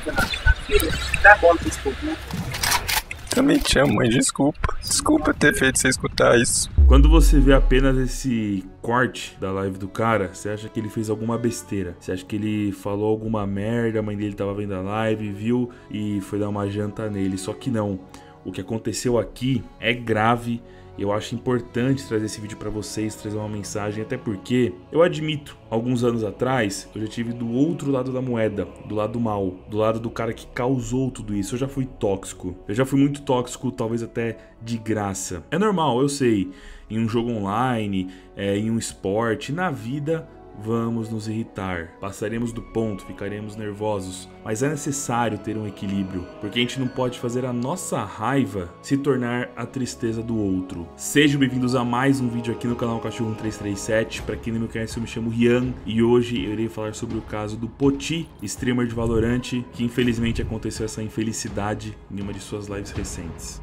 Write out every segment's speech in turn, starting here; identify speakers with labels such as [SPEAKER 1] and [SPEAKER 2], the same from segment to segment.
[SPEAKER 1] Dá a bola pra esse povo, né?
[SPEAKER 2] Também te amo, mãe, desculpa. Desculpa ter feito você escutar isso.
[SPEAKER 3] Quando você vê apenas esse corte da live do cara, você acha que ele fez alguma besteira. Você acha que ele falou alguma merda, a mãe dele tava vendo a live, viu e foi dar uma janta nele. Só que não. O que aconteceu aqui é grave. Eu acho importante trazer esse vídeo pra vocês, trazer uma mensagem, até porque eu admito, alguns anos atrás, eu já tive do outro lado da moeda, do lado mal, do lado do cara que causou tudo isso. Eu já fui tóxico, eu já fui muito tóxico, talvez até de graça. É normal, eu sei, em um jogo online, em um esporte, na vida, vamos nos irritar, passaremos do ponto, ficaremos nervosos, mas é necessário ter um equilíbrio, porque a gente não pode fazer a nossa raiva se tornar a tristeza do outro. Sejam bem-vindos a mais um vídeo aqui no canal Cachorro 1337. Para quem não me conhece, eu me chamo Rian e hoje eu irei falar sobre o caso do Poti, streamer de Valorant, que infelizmente aconteceu essa infelicidade em uma de suas lives recentes.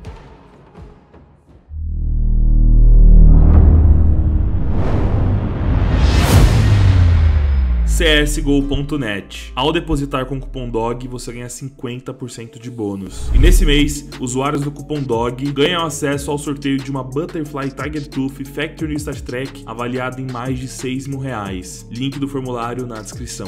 [SPEAKER 3] CSGO.net. Ao depositar com o cupom DOG, você ganha 50% de bônus. E nesse mês, usuários do cupom DOG ganham acesso ao sorteio de uma Butterfly Tiger Tooth Factory Stat Track avaliada em mais de R$6.000. Link do formulário na descrição.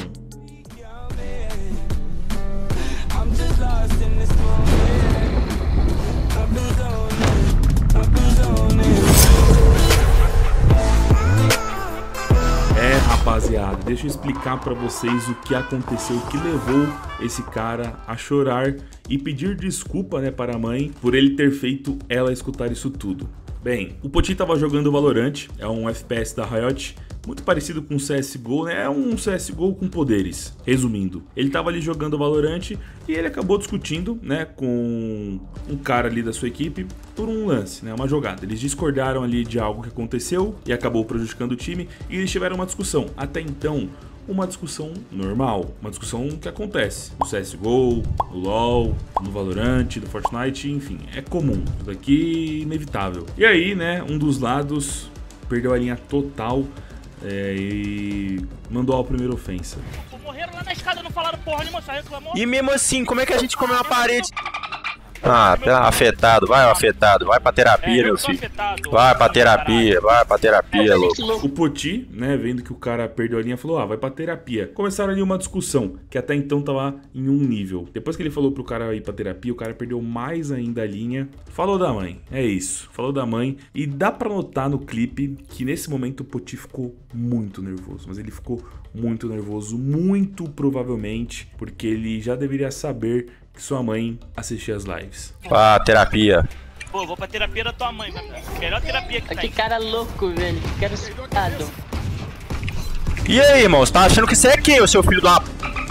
[SPEAKER 3] Rapaziada, deixa eu explicar pra vocês o que aconteceu, o que levou esse cara a chorar e pedir desculpa, né, para a mãe por ele ter feito ela escutar isso tudo. Bem, o Poti tava jogando Valorant, é um FPS da Riot, muito parecido com o CSGO, né? É um CSGO com poderes. Resumindo, ele tava ali jogando Valorant e ele acabou discutindo, né, com um cara ali da sua equipe por um lance, né, uma jogada. Eles discordaram ali de algo que aconteceu e acabou prejudicando o time e eles tiveram uma discussão. Até então, uma discussão normal, uma discussão que acontece no CSGO, no LoL, no Valorant, no Fortnite, enfim, é comum, tudo aqui inevitável. E aí, né, um dos lados perdeu a linha total e mandou a primeira ofensa.
[SPEAKER 4] Morreram lá na escada, não falaram porra nenhuma, só reclamou.
[SPEAKER 2] E mesmo assim, como é que a gente come uma parede? Ah, afetado, vai pra terapia, meu filho. Vai pra terapia, louco.
[SPEAKER 3] O Poti, né, vendo que o cara perdeu a linha, falou, vai pra terapia. Começaram ali uma discussão, que até então tava em um nível. Depois que ele falou pro cara ir pra terapia, o cara perdeu mais ainda a linha. Falou da mãe, é isso, falou da mãe. E dá pra notar no clipe que nesse momento o Poti ficou muito nervoso. Mas ele ficou muito nervoso, muito provavelmente, porque ele já deveria saber que sua mãe assistia as lives.
[SPEAKER 2] Pra terapia.
[SPEAKER 4] Pô, vou pra terapia da tua mãe, mano. Melhor terapia que tem.
[SPEAKER 5] Que cara louco, velho. Que cara assustado.
[SPEAKER 2] E aí, irmão? Você tá achando que você é quem, o seu filho da...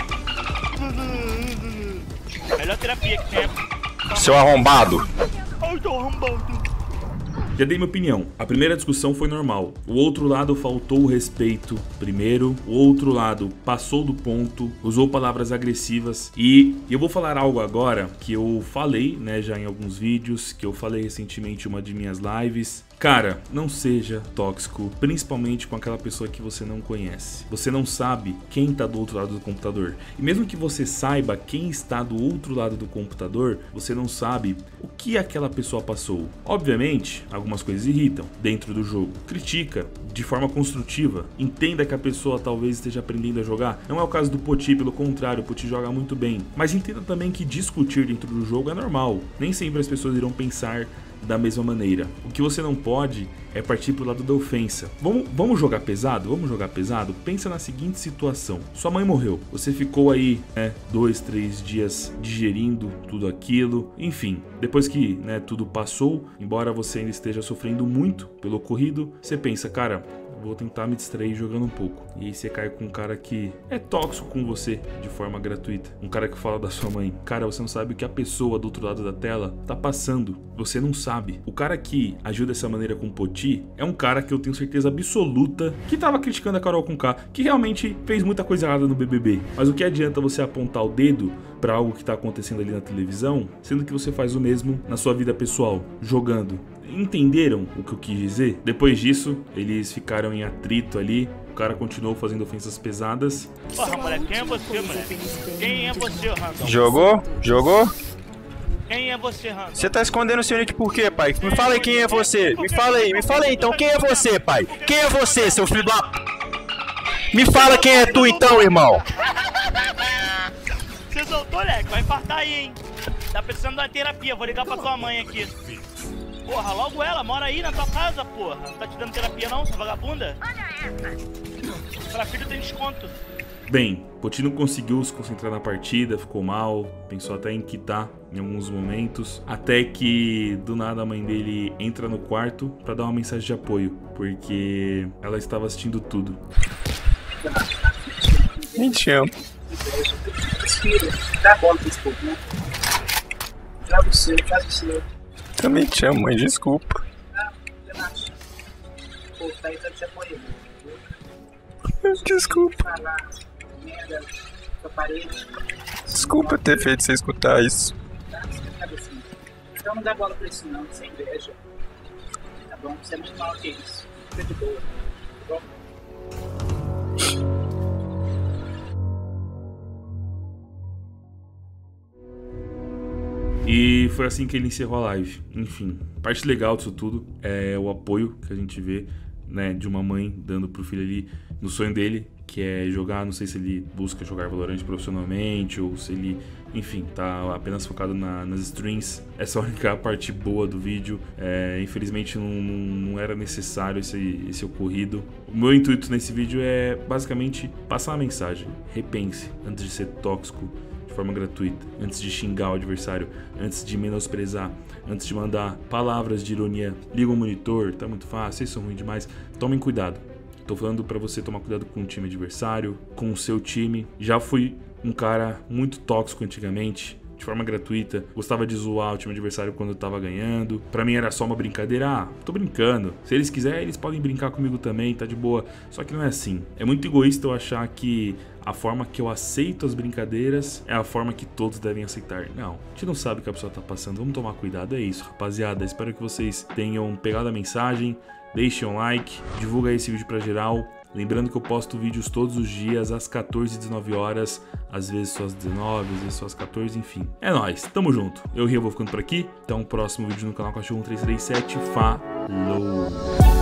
[SPEAKER 4] Melhor terapia que tem.
[SPEAKER 2] Seu arrombado.
[SPEAKER 4] Ai, tô arrombado.
[SPEAKER 3] Já dei minha opinião. A primeira discussão foi normal. O outro lado faltou o respeito primeiro. O outro lado passou do ponto, usou palavras agressivas. E eu vou falar algo agora que eu falei, né, já em alguns vídeos, que eu falei recentemente em uma de minhas lives. Cara, não seja tóxico, principalmente com aquela pessoa que você não conhece. Você não sabe quem está do outro lado do computador. E mesmo que você saiba quem está do outro lado do computador, você não sabe o que aquela pessoa passou. Obviamente, algumas coisas irritam dentro do jogo. Critica de forma construtiva. Entenda que a pessoa talvez esteja aprendendo a jogar. Não é o caso do Poti, pelo contrário, o Poti joga muito bem. Mas entenda também que discutir dentro do jogo é normal. Nem sempre as pessoas irão pensar da mesma maneira. O que você não pode é partir pro lado da ofensa. Vamos jogar pesado? Vamos jogar pesado? Pensa na seguinte situação. Sua mãe morreu. Você ficou aí, né, 2, 3 dias digerindo tudo aquilo. Enfim, depois que, né, tudo passou, embora você ainda esteja sofrendo muito pelo ocorrido, você pensa, cara, vou tentar me distrair jogando um pouco. E aí você cai com um cara que é tóxico com você de forma gratuita. Um cara que fala da sua mãe. Cara, você não sabe o que a pessoa do outro lado da tela tá passando. Você não sabe. O cara que agiu dessa maneira com o Poti é um cara que eu tenho certeza absoluta que tava criticando a Carol Conká, que realmente fez muita coisa errada no BBB. Mas o que adianta você apontar o dedo pra algo que tá acontecendo ali na televisão, sendo que você faz o mesmo na sua vida pessoal, jogando? Entenderam o que eu quis dizer? Depois disso, eles ficaram em atrito ali cara continuou fazendo ofensas pesadas.
[SPEAKER 4] Porra, moleque, quem é você, moleque? Quem é você, Randall?
[SPEAKER 2] Jogou? Jogou?
[SPEAKER 4] Quem é você, Randall?
[SPEAKER 2] Você tá escondendo o seu nick por quê, pai? Me fala aí quem é você. Me fala aí então. Quem é você, pai? Quem é você, seu filho da... Me fala quem é tu então, irmão.
[SPEAKER 4] Você soltou, moleque? Vai infartar aí, hein? Tá precisando de uma terapia, vou ligar pra tua mãe aqui. Porra, logo ela, mora aí na tua casa, porra. Não tá te dando terapia não, sua vagabunda? Pra filho tem desconto.
[SPEAKER 3] Bem, Poti não conseguiu se concentrar na partida, ficou mal, pensou até em quitar em alguns momentos, até que do nada a mãe dele entra no quarto pra dar uma mensagem de apoio, porque ela estava assistindo tudo.
[SPEAKER 2] Nem te amo.
[SPEAKER 1] Dá a bola pra esse povo, né? Traga o seu.
[SPEAKER 2] Também te amo, mãe, desculpa.
[SPEAKER 1] Relaxa. Pô, tá aí pra te apoiar.
[SPEAKER 2] Desculpa.
[SPEAKER 1] Falar merda pra parede.
[SPEAKER 2] Desculpa ter feito você escutar isso.
[SPEAKER 1] Tá? Cabecinha. Então não dá bola pra isso não, sem inveja. Tá bom? Você é muito mal que isso. Fica de boa. Tá bom?
[SPEAKER 3] E foi assim que ele encerrou a live. Enfim, parte legal disso tudo é o apoio que a gente vê, né, de uma mãe dando pro filho ali no sonho dele, que é jogar, não sei se ele busca jogar Valorant profissionalmente ou se ele, enfim, tá apenas focado nas streams. Essa é a única parte boa do vídeo. Infelizmente não era necessário esse ocorrido. O meu intuito nesse vídeo é basicamente passar uma mensagem. Repense antes de ser tóxico de forma gratuita, antes de xingar o adversário, antes de menosprezar, antes de mandar palavras de ironia. Liga o monitor, tá muito fácil, vocês são ruins demais. Tomem cuidado. Tô falando pra você tomar cuidado com o time adversário, com o seu time. Já fui um cara muito tóxico antigamente, de forma gratuita. Gostava de zoar o time adversário quando eu tava ganhando. Pra mim era só uma brincadeira. Ah, tô brincando. Se eles quiserem, eles podem brincar comigo também, tá de boa. Só que não é assim. É muito egoísta eu achar que a forma que eu aceito as brincadeiras é a forma que todos devem aceitar. Não, a gente não sabe o que a pessoa tá passando. Vamos tomar cuidado, é isso, rapaziada. Espero que vocês tenham pegado a mensagem. Deixem um like, divulga esse vídeo pra geral. Lembrando que eu posto vídeos todos os dias às 14 e 19 horas, às vezes só às 19, às vezes só às 14, enfim. É nóis, tamo junto. Eu, Rio, vou ficando por aqui. Até um próximo vídeo no canal Cachorro 1337. Falou!